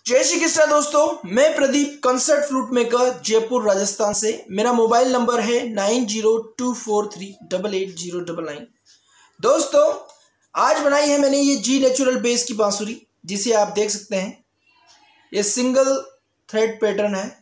जय श्री कृष्णा दोस्तों, मैं Pradeep concert flute maker Jaipur Rajasthan से। मेरा मोबाइल नंबर है 9024388099। दोस्तों, आज बनाई है मैंने ये जी नेचुरल बेस की बांसुरी, जिसे आप देख सकते हैं। ये सिंगल थ्रेड पैटर्न है।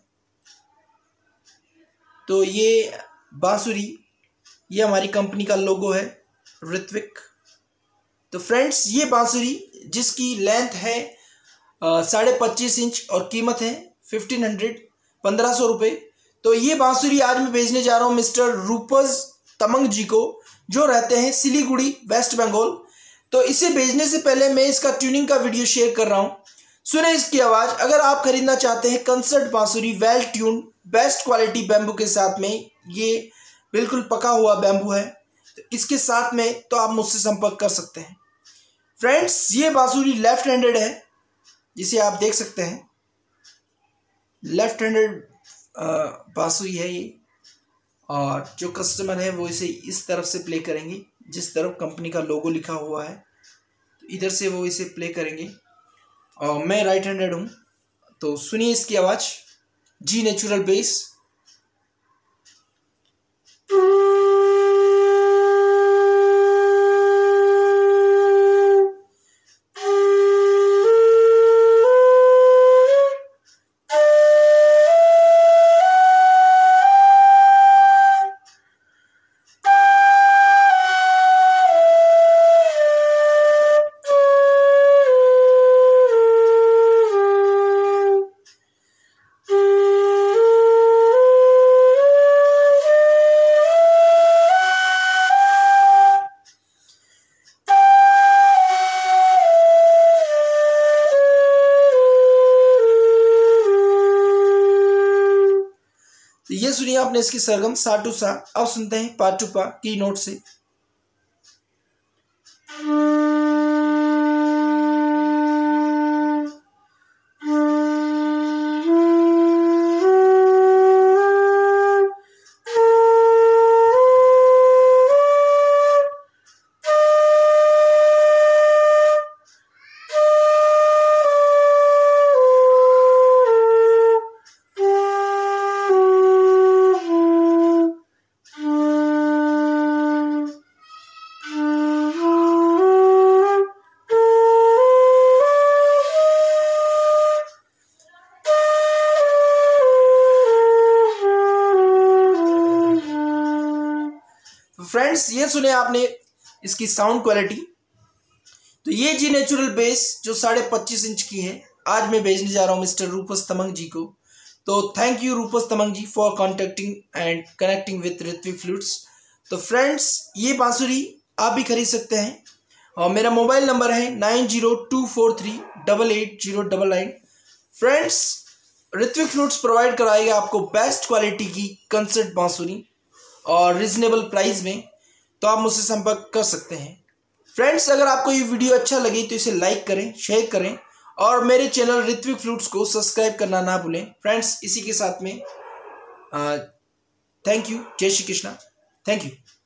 तो ये बांसुरी, ये हमारी कंपनी का लोगो है ऋत्विक। तो फ्रेंड्स, ये बांसुरी जिसकी लेंथ है 25.5 इंच और कीमत है 1500 रुपये। तो ये बांसुरी आज मैं भेजने जा रहा हूँ मिस्टर रूपस तमंग जी को, जो रहते हैं सिलीगुड़ी, वेस्ट बंगाल। तो इसे भेजने से पहले मैं इसका ट्यूनिंग का वीडियो शेयर कर रहा हूँ, सुने इसकी आवाज़। अगर आप खरीदना चाहते हैं कंसर्ट बांसुरी well tune best quality bamboo के साथ में, ये बिल्कुल पका हुआ बैम्बू है, तो इसके साथ में तो आप मुझसे संपर्क कर सकते हैं। फ्रेंड्स, ये बांसुरी लेफ्ट हैंडेड है, जिसे आप देख सकते हैं। लेफ्ट हैंडेड बांसुरी है ये, और जो कस्टमर है वो इसे इस तरफ से प्ले करेंगे जिस तरफ कंपनी का लोगो लिखा हुआ है। तो इधर से वो इसे प्ले करेंगे, और मैं राइट हैंडेड हूँ। तो सुनिए इसकी आवाज़, जी नेचुरल बेस। तो ये सुनिए आपने इसकी सरगम सा टू सा। अब सुनते हैं पा टू पा की नोट से। फ्रेंड्स, ये सुने आपने इसकी साउंड क्वालिटी। तो ये जी नेचुरल बेस जो 25.5 इंच की है, आज मैं भेजने जा रहा हूँ मिस्टर रूपस तमंग जी को। तो thank you Rupas Tamang ji for contacting and connecting with Ritwik flutes. तो फ्रेंड्स, ये बांसुरी आप भी खरीद सकते हैं, और मेरा मोबाइल नंबर है 9024388099। फ्रेंड्स, ऋत्विक फ्लूट्स प्रोवाइड कराएगा आपको बेस्ट क्वालिटी की कंसर्ट बांसुरी और रिजनेबल प्राइस में। तो आप मुझसे संपर्क कर सकते हैं। फ्रेंड्स, अगर आपको ये वीडियो अच्छा लगे तो इसे लाइक करें, शेयर करें, और मेरे चैनल ऋत्विक फ्लूट्स को सब्सक्राइब करना ना भूलें। फ्रेंड्स, इसी के साथ में थैंक यू। जय श्री कृष्णा। Thank you.